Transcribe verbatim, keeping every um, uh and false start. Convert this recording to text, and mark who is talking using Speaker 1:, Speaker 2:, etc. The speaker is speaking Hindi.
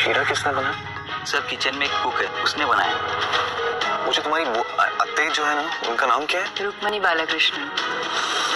Speaker 1: शीरा किसने बनाया?
Speaker 2: सर किचन में एक कुक है, उसने बनाया।
Speaker 1: मुझे तुम्हारी वो अत्ते जो है ना, उनका नाम क्या है?
Speaker 3: रुक्मणी बालाकृष्णन।